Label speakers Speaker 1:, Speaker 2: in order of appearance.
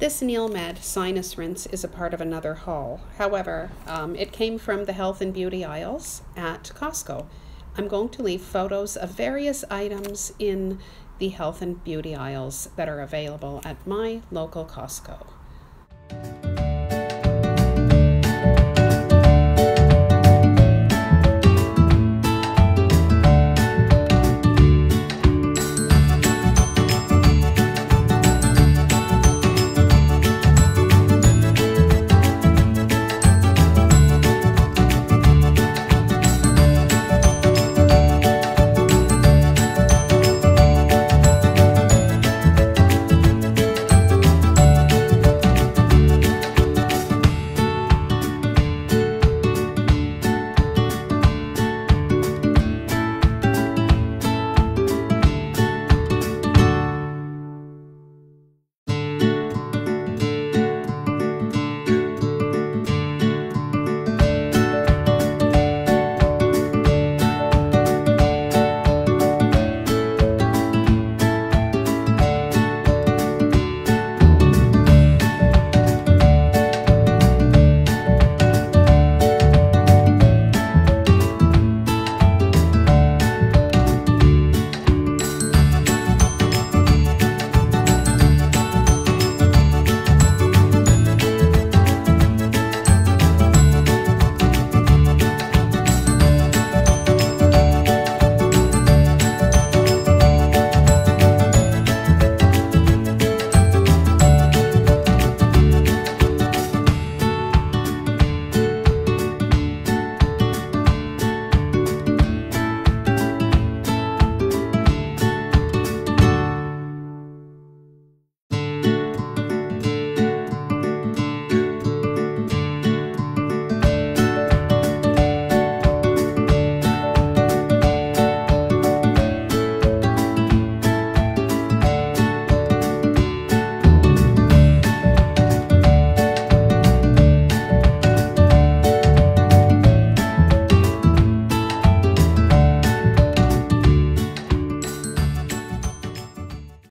Speaker 1: This NeilMed sinus rinse is a part of another haul. However, it came from the health and beauty aisles at Costco. I'm going to leave photos of various items in the health and beauty aisles that are available at my local Costco.